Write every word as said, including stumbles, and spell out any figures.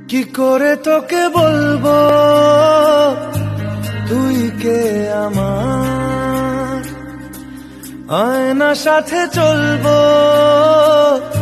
কি করে তোকে বলবো তুই কে আমার, আয়না সাথে চলবো